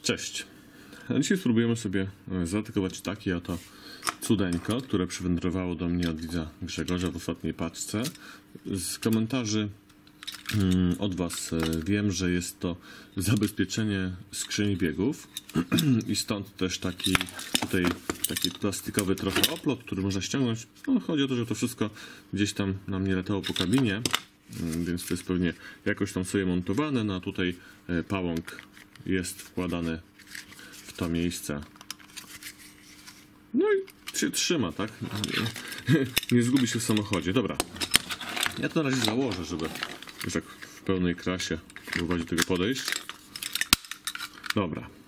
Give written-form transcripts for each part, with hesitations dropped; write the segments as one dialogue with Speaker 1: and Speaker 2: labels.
Speaker 1: Cześć. Dzisiaj spróbujemy sobie zaatakować takie oto cudeńko, które przywędrowało do mnie od widza Grzegorza w ostatniej paczce. Z komentarzy od Was wiem, że jest to zabezpieczenie skrzyni biegów i stąd też taki plastikowy trochę oplot, który można ściągnąć. No, chodzi o to, że to wszystko gdzieś tam nam nie latało po kabinie, więc to jest pewnie jakoś tam sobie montowane. No a tutaj pałąk jest wkładany w to miejsce. No i się trzyma, tak? Nie zgubi się w samochodzie. Dobra. Ja to na razie założę, żeby już tak w pełnej krasie próbować do tego podejść. Dobra.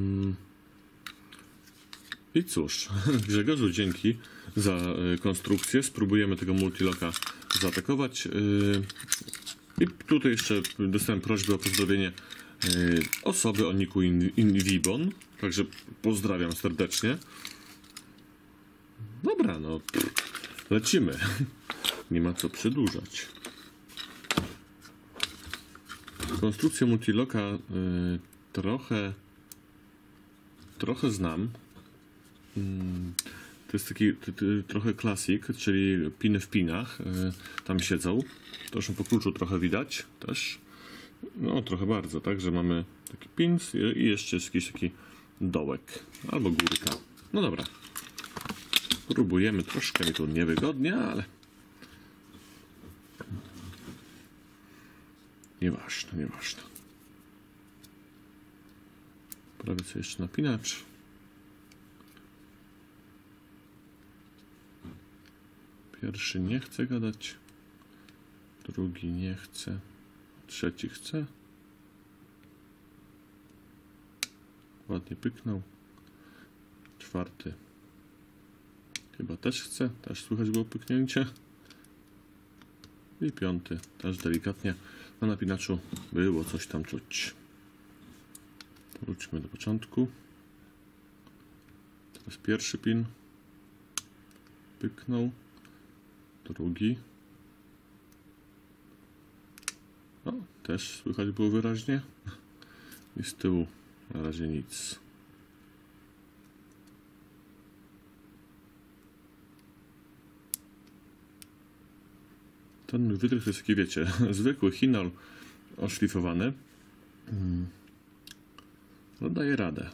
Speaker 1: I cóż, Grzegorzu, dzięki za konstrukcję. Spróbujemy tego multiloka zaatakować. I tutaj jeszcze dostałem prośbę o pozdrowienie osoby o niku Invibon. Także pozdrawiam serdecznie. Dobra, no lecimy. Nie ma co przedłużać. Konstrukcję multiloka trochę znam. To jest taki trochę klasik, czyli piny w pinach. Tam siedzą. To już po kluczu trochę widać też. No trochę bardzo, tak, że mamy taki pins i jeszcze jest jakiś taki dołek albo górka. No dobra. Próbujemy, troszkę mi tu niewygodnie, ale nieważne. Prawie sobie jeszcze napinacz. Pierwszy nie chce gadać, drugi nie chce, trzeci chce. Ładnie pyknął. Czwarty chyba też chce, też słychać było pyknięcie. I piąty też delikatnie. Na napinaczu było coś tam czuć. Wróćmy do początku. Teraz pierwszy pin pyknął. Drugi. O, też słychać było wyraźnie. I z tyłu na razie nic. Ten wytrych to jest taki, wiecie, zwykły chinol oszlifowany. No daje radę.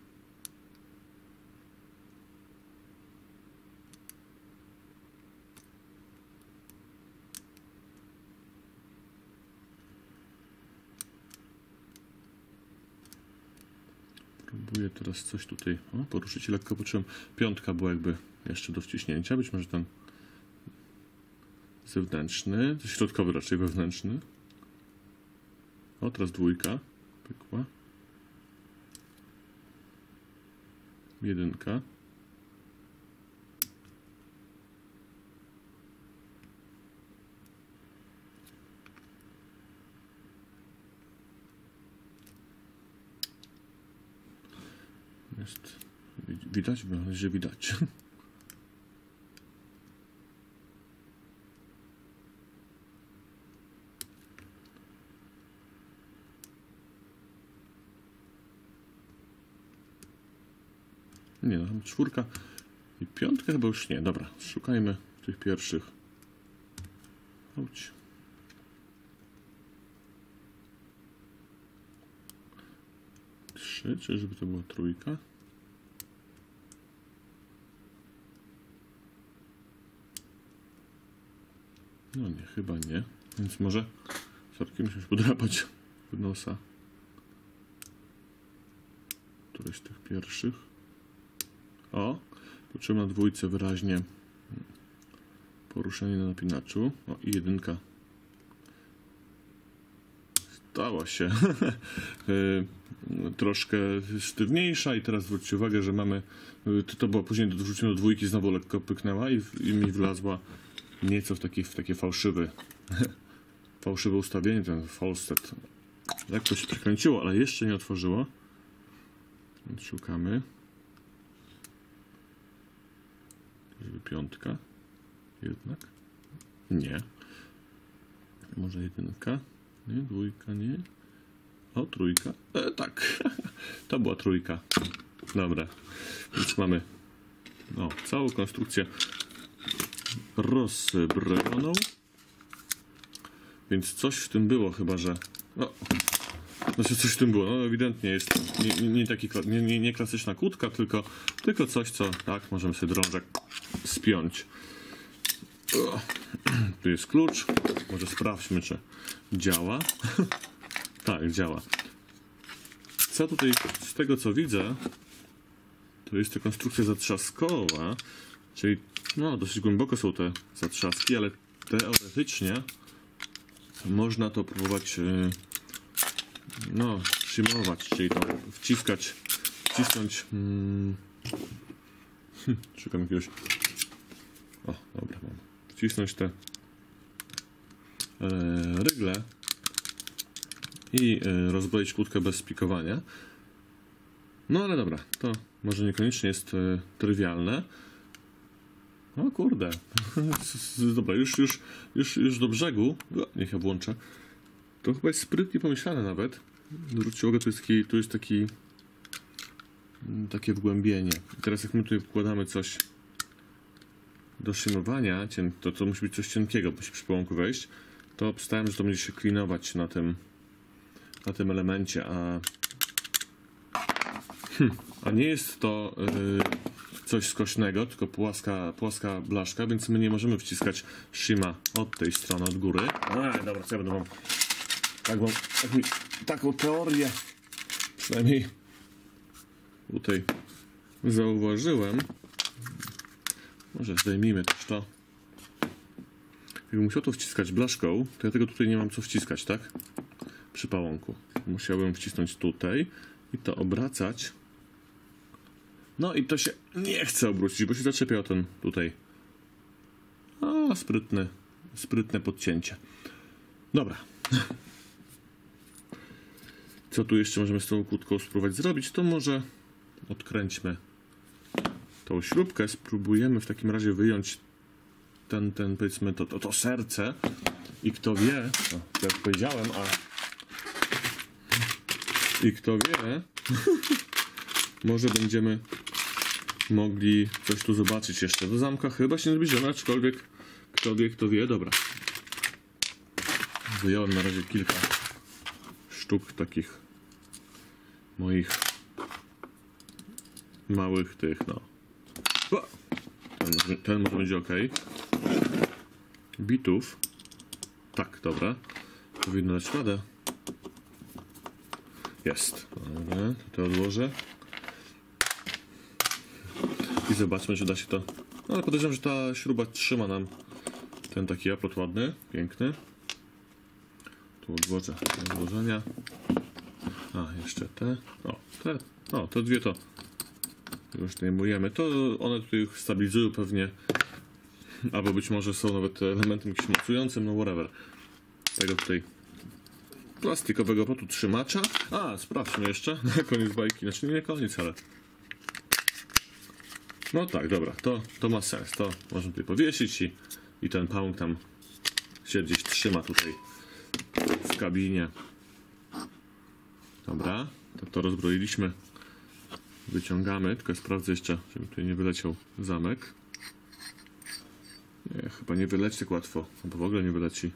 Speaker 1: Próbuję teraz coś tutaj poruszyć lekko, poczułem. Piątka była jakby jeszcze do wciśnięcia, być może ten zewnętrzny, środkowy raczej wewnętrzny. O, teraz dwójka pykła. Jedynka. Jest widać, że widać. Nie, no, czwórka i piątka chyba już nie. Dobra, szukajmy tych pierwszych. Chodź. Trzy, czy żeby to była trójka? No nie, chyba nie. Więc może sorki, musimy się podrapać w nosa. Któreś z tych pierwszych. O, poczułem na dwójce wyraźnie poruszenie na napinaczu. O, i jedynka stała się troszkę sztywniejsza i teraz zwróćcie uwagę, że mamy, to było później wrzucone do dwójki, znowu lekko pyknęła i mi wlazła nieco w takie fałszywe ustawienie, ten false set. Lekko się przekręciło, ale jeszcze nie otworzyło. Więc szukamy. Żeby piątka. Jednak. Nie. Może jedynka. Nie, dwójka, nie. O, trójka. Tak. To była trójka. Dobra. Więc mamy całą konstrukcję rozbrojoną. Więc coś w tym było chyba, że... Znaczy coś w tym było. No ewidentnie jest nie klasyczna kłódka, tylko coś, co tak, możemy sobie drążek spiąć. Tu jest klucz. Może sprawdźmy, czy działa. Tak, działa. Co tutaj, z tego co widzę, to jest to konstrukcja zatrzaskowa, czyli dosyć głęboko są te zatrzaski, ale teoretycznie można to próbować szymować, czyli to wcisnąć. Szukam jakiegoś. Dobra, mam. Wcisnąć te rygle i rozbroić kłódkę bez pikowania. No ale dobra, to może niekoniecznie jest trywialne. O kurde. Dobra, już do brzegu. Niech ja włączę. To chyba jest sprytnie pomyślane nawet. Zwróćcie uwagę, tu jest takie wgłębienie. I teraz jak my tutaj wkładamy coś do szymowania, to musi być coś cienkiego, musi przy połąku wejść. To obstałem, że to będzie się klinować na tym elemencie, a nie jest to coś skośnego, tylko płaska blaszka, więc my nie możemy wciskać shima od tej strony, od góry. Dobra, co ja będę mam taką teorię, przynajmniej tutaj zauważyłem. Może zdejmijmy też to. Jakbym musiał to wciskać blaszką, to ja tego tutaj nie mam co wciskać, tak? Przy pałąku. Musiałbym wcisnąć tutaj i to obracać. No i to się nie chce obrócić, bo się zaczepia o ten tutaj. Sprytne podcięcie. Dobra. Co tu jeszcze możemy z tą kłódką spróbować zrobić? To może odkręćmy tą śrubkę. Spróbujemy w takim razie wyjąć powiedzmy to serce. I kto wie, jak powiedziałem, i kto wie, może będziemy mogli coś tu zobaczyć jeszcze. Do zamka chyba się nie zbliżymy, aczkolwiek kto wie, dobra. Wyjąłem na razie kilka sztuk takich moich małych tych, ten może będzie ok. Bitów. Tak, dobra. Powinno dać radę. Jest. Dobra, to odłożę. I zobaczmy, czy da się to... Ale podejrzewam, że ta śruba trzyma nam ten taki aplot ładny, piękny. Tu odłożę do odłożenia. Jeszcze te. Te dwie to już zdejmujemy. To one tutaj stabilizują pewnie. Albo być może są nawet elementem jakimś mocującym, whatever. Tego tutaj plastikowego potu trzymacza. Sprawdźmy jeszcze na koniec bajki. Znaczy nie koniec, ale... No tak, dobra, to ma sens. To możemy tutaj powiesić i ten pałąk tam się gdzieś trzyma tutaj w kabinie. Dobra, to rozbroiliśmy. Wyciągamy, tylko sprawdzę jeszcze, żeby tutaj nie wyleciał zamek. Nie, chyba nie wyleci tak łatwo, albo w ogóle nie wyleci.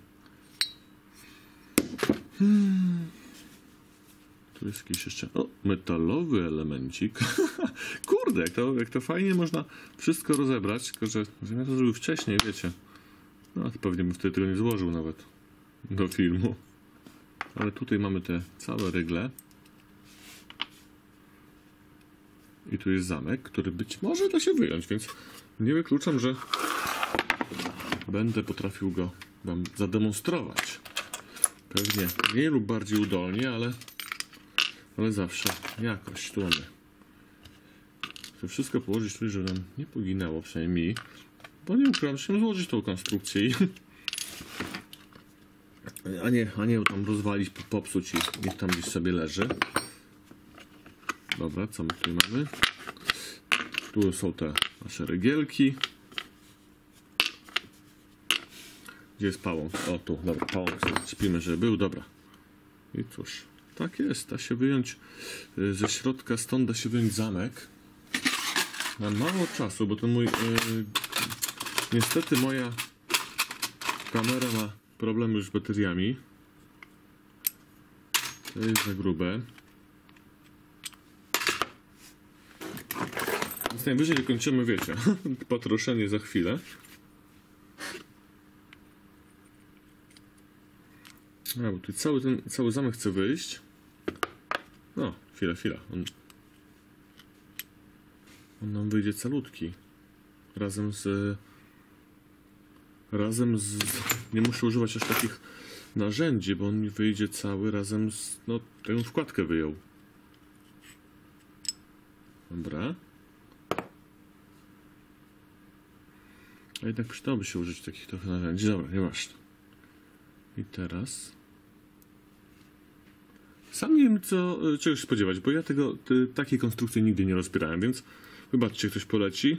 Speaker 1: Tu jest jakiś jeszcze... metalowy elemencik. Kurde, jak to fajnie można wszystko rozebrać, tylko że ja to zrobił wcześniej, wiecie. To pewnie bym wtedy tego nie złożył nawet do filmu. Ale tutaj mamy te całe rygle. I tu jest zamek, który być może da się wyjąć, więc nie wykluczam, że będę potrafił go wam zademonstrować. Pewnie mniej lub bardziej udolnie, ale zawsze jakoś. Tu mamy. Chcę wszystko położyć tu, żeby nam nie poginęło, przynajmniej mi. Bo nie ukrywam, że złożyć tą konstrukcję a nie ją tam rozwalić, popsuć i niech tam gdzieś sobie leży. Dobra, co my tutaj mamy? Tu są te nasze rygielki. Gdzie jest pałąk? Tu, dobra, pałąk sobie śpimy, żeby był, dobra. I cóż, Tak jest, da się wyjąć ze środka, stąd da się wyjąć zamek. Mam mało czasu, bo ten mój... niestety moja kamera ma problem już z bateriami. To jest za grube. Więc najwyżej wykończymy, wiecie, potroszenie za chwilę. A, bo tu cały zamek chce wyjść. No, chwila. On nam wyjdzie calutki. Razem z... Nie muszę używać aż takich narzędzi, bo on mi wyjdzie cały razem z... No, tę wkładkę wyjął. Dobra. A jednak przydałoby się użyć takich trochę narzędzi. Dobra, nieważne. I teraz... Sam nie wiem, czego się spodziewać, bo ja takiej konstrukcji nigdy nie rozbierałem, więc wybaczcie, ktoś poleci.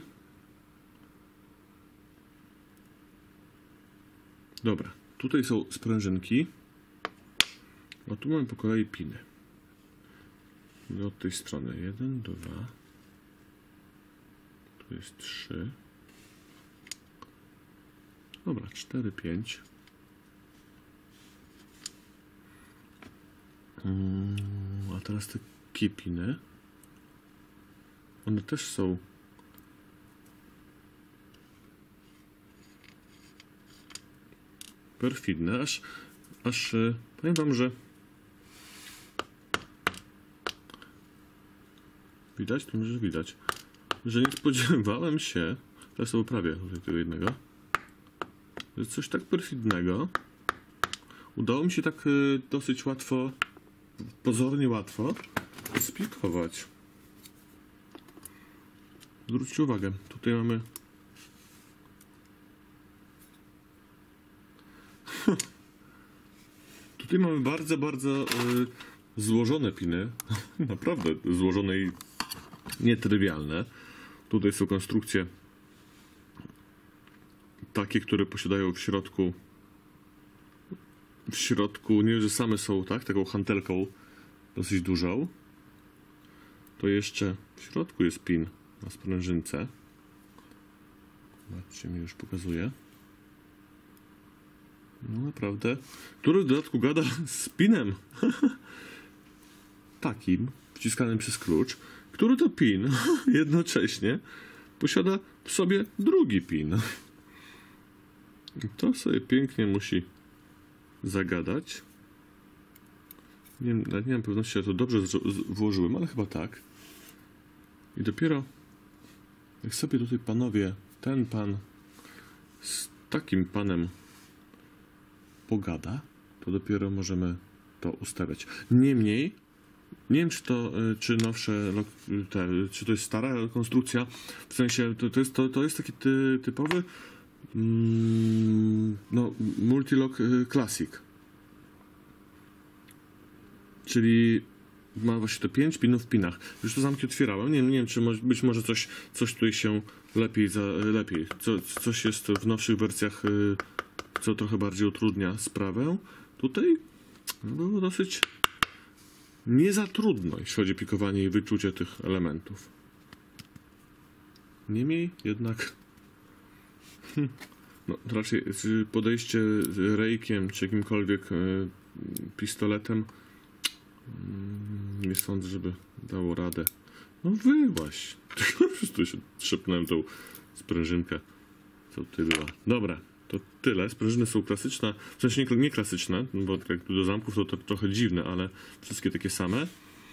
Speaker 1: Dobra, tutaj są sprężynki. A tu mamy po kolei piny. I od tej strony 1, 2. Tu jest 3. Dobra, 4, 5. A teraz te piny. One też są perfidne, aż powiem wam, że widać, to może widać, że nie spodziewałem się, teraz sobie poprawię tego jednego, że coś tak perfidnego udało mi się tak dosyć łatwo, pozornie łatwo spikować. Zwróćcie uwagę, tutaj mamy bardzo złożone piny, naprawdę złożone i nietrywialne. Tutaj są konstrukcje takie, które posiadają w środku, nie wiem, że same są, tak, taką hantelką dosyć dużą. To jeszcze w środku jest pin na sprężynce. Zobaczcie, mi już pokazuje. No naprawdę, który w dodatku gada z pinem takim, wciskanym przez klucz, który to pin jednocześnie posiada w sobie drugi pin. I to sobie pięknie musi zagadać. Nie mam pewności, że to dobrze włożyłem, ale chyba tak. I dopiero jak sobie tutaj panowie, ten pan z takim panem pogada, to dopiero możemy to ustawiać. Niemniej, nie wiem, czy nowsze, czy to jest stara konstrukcja, w sensie to jest taki typowy no, Multilock Classic. Czyli ma właśnie te 5 pinów w pinach. Już to zamki otwierałem. Nie wiem, czy być może coś tutaj się lepiej. Coś jest w nowszych wersjach, co trochę bardziej utrudnia sprawę. Tutaj było dosyć nie za trudno, jeśli chodzi o pikowanie i wyczucie tych elementów. Niemniej jednak no, raczej podejście rejkiem czy jakimkolwiek pistoletem nie sądzę, żeby dało radę. No wyłaś. Tu się trzepnąłem tą sprężynkę, co tutaj była. Dobra, to tyle. Sprężyny są klasyczne, w sensie nie klasyczne, bo jak do zamków to trochę dziwne, ale wszystkie takie same.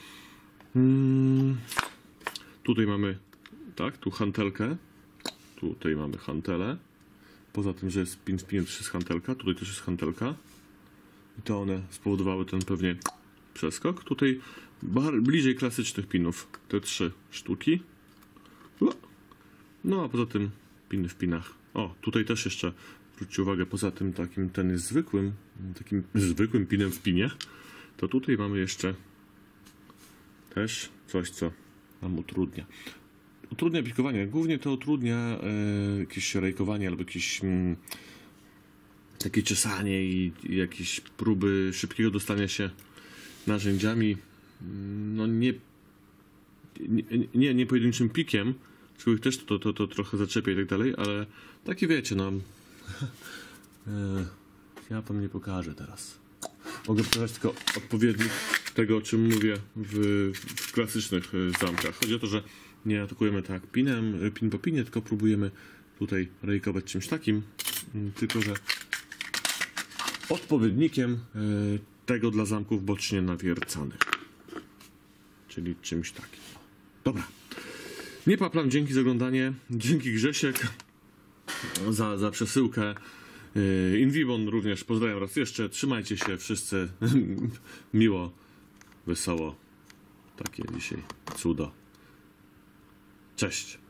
Speaker 1: Tutaj mamy, tak, tu hantelkę. Tutaj mamy hantelę. Poza tym, że jest pin wpinięty przez hantelka, tutaj też jest hantelka. I to one spowodowały ten pewnie przeskok. Tutaj bliżej klasycznych pinów, te 3 sztuki. No a poza tym piny w pinach. O, tutaj też jeszcze zwróćcie uwagę, poza tym ten jest takim zwykłym pinem w pinie, to tutaj mamy jeszcze też coś, co nam utrudnia. Utrudnia pikowanie. Głównie to utrudnia jakieś rejkowanie albo jakieś takie czesanie i jakieś próby szybkiego dostania się narzędziami, no nie pojedynczym pikiem, człowiek też to trochę zaczepia i tak dalej, ale taki wiecie, no ja wam nie pokażę teraz. Mogę pokazać tylko odpowiednik tego, o czym mówię w klasycznych zamkach. Chodzi o to, że nie atakujemy tak pin po pinie, tylko próbujemy tutaj rejkować czymś takim, tylko że odpowiednikiem tego dla zamków bocznie nawiercanych. Czyli czymś takim. Dobra. Nie paplam, dzięki za oglądanie. Dzięki Grzesiek za przesyłkę. Invibon również pozdrawiam raz jeszcze. Trzymajcie się wszyscy. Miło, wesoło. Takie dzisiaj cudo. Cześć.